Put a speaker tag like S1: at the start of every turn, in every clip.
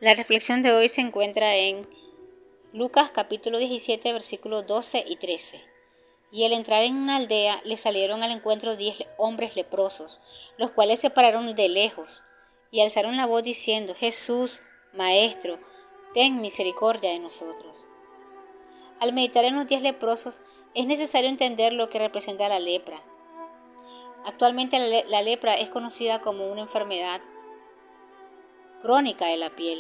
S1: La reflexión de hoy se encuentra en Lucas capítulo 17, versículos 12 y 13. Y al entrar en una aldea le salieron al encuentro 10 hombres leprosos, los cuales se pararon de lejos y alzaron la voz diciendo: Jesús, Maestro, ten misericordia de nosotros. Al meditar en los 10 leprosos es necesario entender lo que representa la lepra. Actualmente la lepra es conocida como una enfermedad crónica de la piel.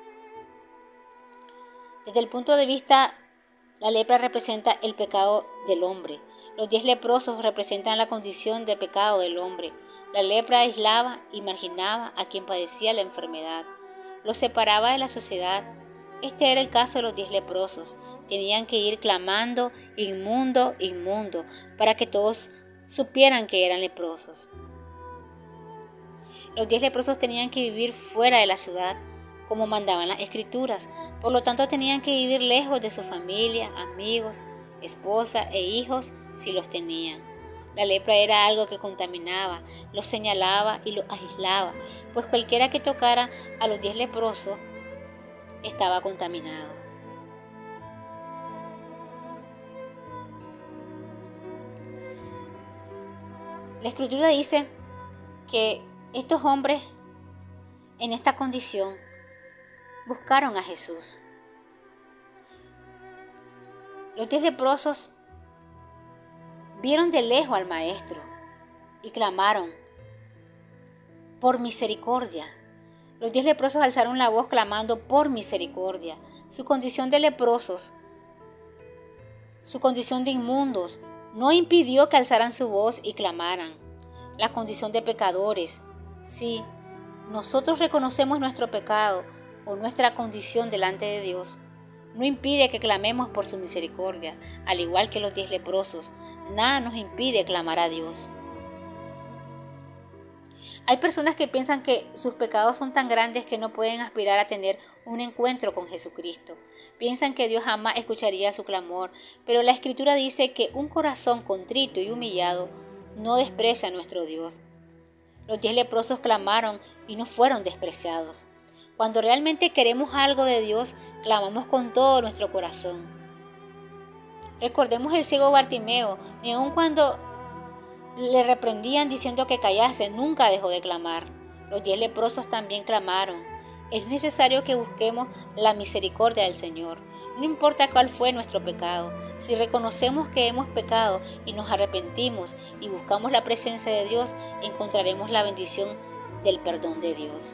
S1: Desde el punto de vista, la lepra representa el pecado del hombre. Los 10 leprosos representan la condición de pecado del hombre. La lepra aislaba y marginaba a quien padecía la enfermedad. Los separaba de la sociedad. Este era el caso de los 10 leprosos. Tenían que ir clamando: inmundo, inmundo, para que todos supieran que eran leprosos. Los 10 leprosos tenían que vivir fuera de la ciudad, como mandaban las escrituras. Por lo tanto, tenían que vivir lejos de su familia, amigos, esposa e hijos, si los tenían. La lepra era algo que contaminaba, los señalaba y los aislaba, pues cualquiera que tocara a los 10 leprosos estaba contaminado. La escritura dice que estos hombres en esta condición buscaron a Jesús. Los 10 leprosos vieron de lejos al Maestro y clamaron por misericordia. Los 10 leprosos alzaron la voz clamando por misericordia. Su condición de leprosos, su condición de inmundos, no impidió que alzaran su voz y clamaran. La condición de pecadores, si nosotros reconocemos nuestro pecado o nuestra condición delante de Dios, no impide que clamemos por su misericordia. Al igual que los 10 leprosos, nada nos impide clamar a Dios. Hay personas que piensan que sus pecados son tan grandes que no pueden aspirar a tener un encuentro con Jesucristo. Piensan que Dios jamás escucharía su clamor, pero la Escritura dice que un corazón contrito y humillado no desprecia a nuestro Dios. Los 10 leprosos clamaron y no fueron despreciados. Cuando realmente queremos algo de Dios, clamamos con todo nuestro corazón. Recordemos el ciego Bartimeo, ni aun cuando le reprendían diciendo que callase, nunca dejó de clamar. Los 10 leprosos también clamaron. Es necesario que busquemos la misericordia del Señor. No importa cuál fue nuestro pecado, si reconocemos que hemos pecado y nos arrepentimos y buscamos la presencia de Dios, encontraremos la bendición del perdón de Dios.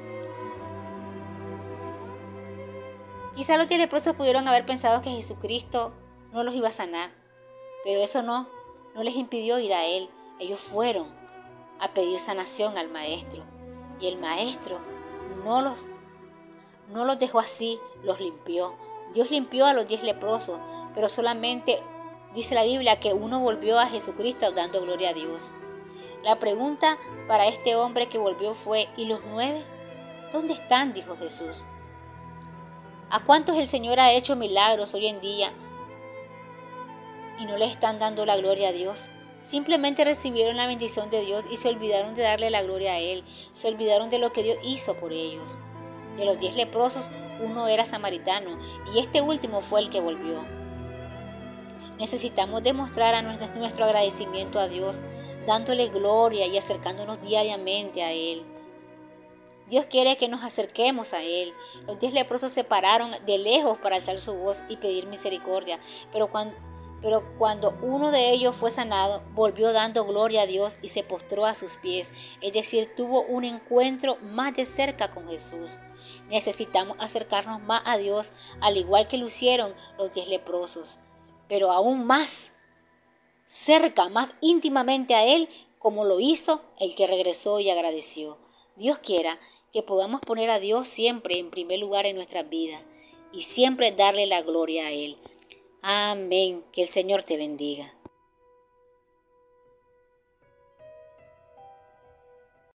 S1: Quizá los 10 leprosos pudieron haber pensado que Jesucristo no los iba a sanar, pero eso no les impidió ir a Él. Ellos fueron a pedir sanación al Maestro, y el Maestro no los dejó así, los limpió. Dios limpió a los 10 leprosos, pero solamente dice la Biblia que uno volvió a Jesucristo dando gloria a Dios. La pregunta para este hombre que volvió fue: ¿y los 9? ¿Dónde están?, dijo Jesús. ¿A cuántos el Señor ha hecho milagros hoy en día y no le están dando la gloria a Dios? Simplemente recibieron la bendición de Dios y se olvidaron de darle la gloria a Él. Se olvidaron de lo que Dios hizo por ellos. De los 10 leprosos, uno era samaritano y este último fue el que volvió. Necesitamos demostrar nuestro agradecimiento a Dios, dándole gloria y acercándonos diariamente a Él. Dios quiere que nos acerquemos a Él. Los 10 leprosos se pararon de lejos para alzar su voz y pedir misericordia, pero cuando uno de ellos fue sanado, volvió dando gloria a Dios y se postró a sus pies, es decir, tuvo un encuentro más de cerca con Jesús. Necesitamos acercarnos más a Dios, al igual que lo hicieron los 10 leprosos, pero aún más cerca, más íntimamente a Él, como lo hizo el que regresó y agradeció. Dios quiera que podamos poner a Dios siempre en primer lugar en nuestras vidas y siempre darle la gloria a Él. Amén. Que el Señor te bendiga.